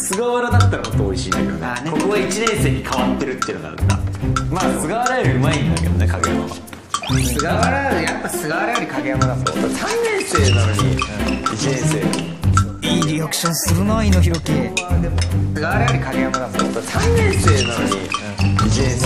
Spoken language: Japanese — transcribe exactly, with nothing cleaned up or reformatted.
菅原だったらもっと美味しいんだけどね。 あねここがいちねん生に変わってるっていうのがあった。まあ菅原よりうまいんだけどね、影山は。 菅原やっぱ菅原より影山だもん。 さんねん生なのにいちねん生。 いいリアクションするな、猪木ひろき。 菅原より影山だもん。 さんねん生なのにいちねん